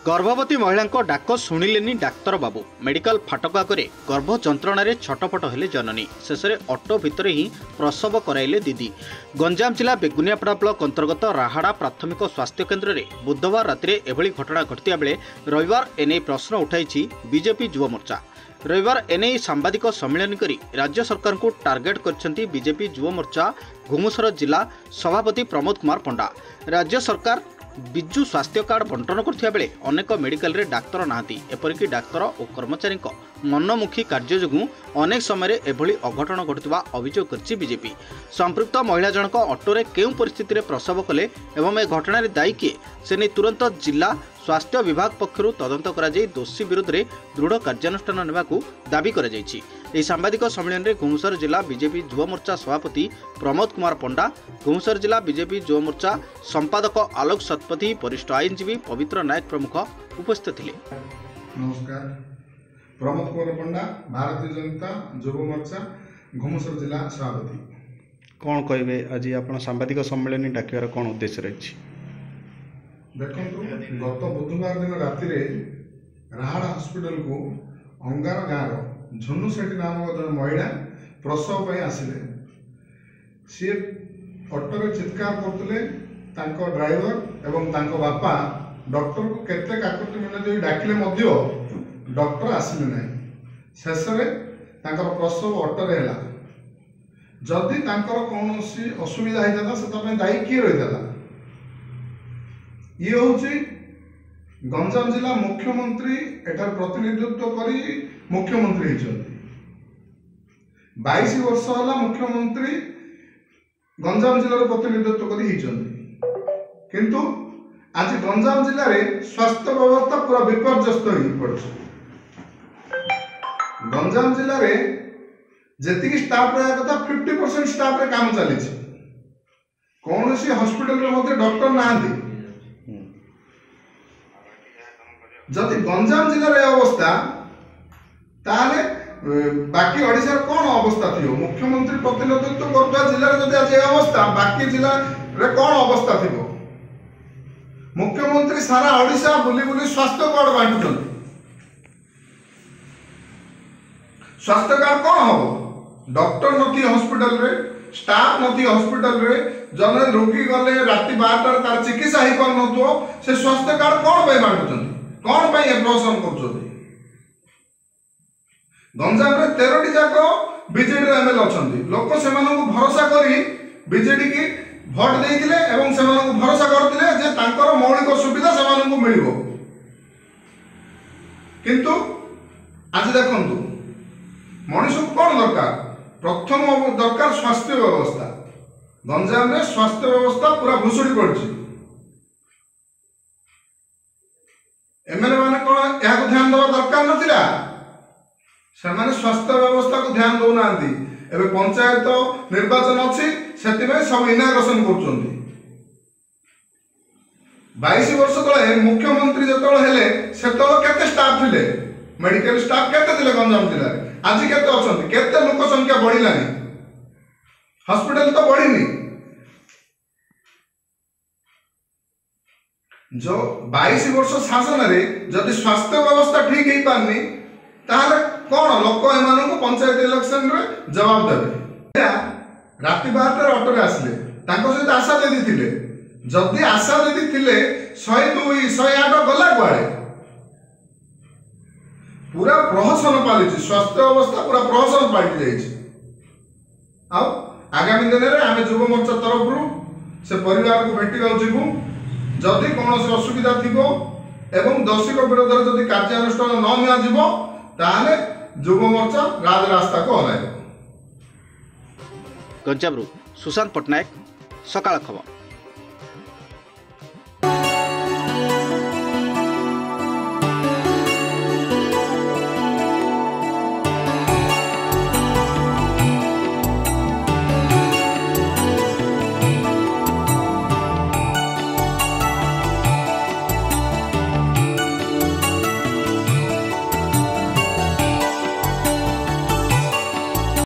गर्भवती महिला डाक शुणिलेनी डाक्तर बाबू मेडिकल फाटक आगे गर्भ जंत्रणा छटपट हेले जननी शेष में ऑटो भितर ही प्रसव कराइले दीदी। गंजाम जिला बेगुनियापड़ा ब्लॉक अंतर्गत राहाड़ा प्राथमिक स्वास्थ्य केन्द्र में बुधवार राति एभली घटना घटिया बेले रविवार एने प्रश्न उठाई बीजेपी युवा मोर्चा। रविवार एने सांबादिक सम्मेलन करी राज्य सरकार को टार्गेट करछंती बीजेपी युवा मोर्चा घुमुसर जिला सभापति प्रमोद कुमार पंडा। राज्य सरकार विजु स्वास्थ्य कार्ड बंटन करथिया बेले अनेक मेडिकल रे डाक्तर नाहांती, एपरिक डाक्तर और कर्मचारी मनमुखी कार्य जोगु अनेक समय एभली अघटन घटुवा अभियोग करछि बीजेपी। संपृक्त महिला जनक ऑटोरे केउ परिस्थिति रे प्रसव कले एवं ए घटना रे दायी किए से नहीं तुरंत जिला स्वास्थ्य विभाग पक्षरु तदंत करा जाई दोषी विरुद्ध रे दृढ़ कार्यानुष्ठान नेबाकू दाबी करा जायछि। एही सांबादिक सम्मेलन रे घुमुसर जिला बीजेपी युवा मोर्चा सभापति प्रमोद कुमार पंडा, घुमुसर जिला बीजेपी युवा मोर्चा संपादक आलोक सतपथी, वरिष्ठ आईनजीवी पवित्र नायक प्रमुख उपस्थित थिले। नमस्कार, प्रमोद कुमार पंडा, भारतीय जनता युवा मोर्चा घुमुसर जिला सभापति। कौन कहबे आज आपण सांबादिक सम्मेलन डाकिवार कौन उद्देश्य रही? देखो, गत बुधवार दिन राति राहाड़ा हॉस्पिटल को अंगार गाँव झुनु सेठी नामक जन महिला प्रसव आसिले। सी ऑटो चित्कार करते ड्राइवर एवं बापा डॉक्टर को केते काकुति मिनट डाकिले डॉक्टर आसिले ना। शेष में प्रसव ऑटो है। जदि कौन असुविधा होता से दायी किए रही था? ये हूँ गंजाम जिला मुख्यमंत्री एटार प्रतिनिधित्व करी मुख्यमंत्री होती 22 वर्ष है मुख्यमंत्री गंजाम जिलार प्रतिनिधित्व करी किंतु आज गंजाम जिले में स्वास्थ्य व्यवस्था पूरा विपर्यस्त हो पड़े। गंजाम जिले में जी स्टाफ रहा कथा 50% स्टाफ रे काम चली। कौन सी हॉस्पिटल में डॉक्टर ना। जदि गंजाम जिले अवस्था ताले बाकी ओडिशा कौन अवस्था थी? मुख्यमंत्री प्रतिनिधित्व करता जिले में जदि आज अवस्था बाकी जिले में कौन अवस्था थी? मुख्यमंत्री सारा ओडिशा बुली बुली स्वास्थ्य कार्ड बांटुछन। स्वास्थ्य कार्ड कौन हम? डॉक्टर नथी हॉस्पिटल रे, स्टाफ नथी हॉस्पिटल रे, जने रोगी गले राति 12 तार चिकित्सा ही कर नथो से स्वास्थ्य कार्ड कौन पे बांटुछन? कौन पे प्रश्न कर? गंजाम रे 13टी जाक बीजेडी एमएलए अच्छा लोक से भरोसा करी बीजेडी की भोट देइतिले एवं से भरोसा करतिले जे तांकर मौलिक सुविधा से मिलिबो। किंतु आज देखंतु मनुष्य को कौन दरकार? प्रथम दरकार स्वास्थ्य व्यवस्था। गंजाम रे स्वास्थ्य व्यवस्था पूरा भुसुड़ी पड़ी। एमएलए माने कौन यहाँ ध्यान देवा दरकार नथिला? सेमाने स्वास्थ्य व्यवस्था को ध्यान दो नांती। एबे पंचायत निर्वाचन अछि सेतिबे सब इनाग्रेशन करछन्ती। 22 वर्ष तले मुख्यमंत्री जतळ हेले सेतळ केते स्टाफ थिले? मेडिकल स्टाफ केते थिले गंजाम जिल्ला रे? आज केते अछन्ती? केते लोक संख्या बढ़िलानी? हॉस्पिटल तो बढ़िनी। जो 22 वर्ष शासन रे जदि स्वास्थ्य व्यवस्था ठीक ही पारनी ताहले कौन लोक एमानन को पंचायत इलेक्शन रे जवाब देबे? राति 12 ऑटो रे आसले ताको सहित आशा दे दिथिले। जदि आशा दे दिथिले 102 108 गला कुआडे? पूरा प्रहसन पालिछि। स्वास्थ्य व्यवस्था पूरा प्रहसन पालि जाइछि। आ आगामी दिन रे आमे युवा मोर्चा तरफ रु से परिवार को भेटी गाउ जिबु। जदि कौन से असुविधा थी एवं दोषी विरोध में जदि कार्यानुष्ठान न निया जिवो ताले युवा मोर्चा राजरास्ता को हलाइबो। गंजाम सुशांत पटनायक, सकाळ खबर।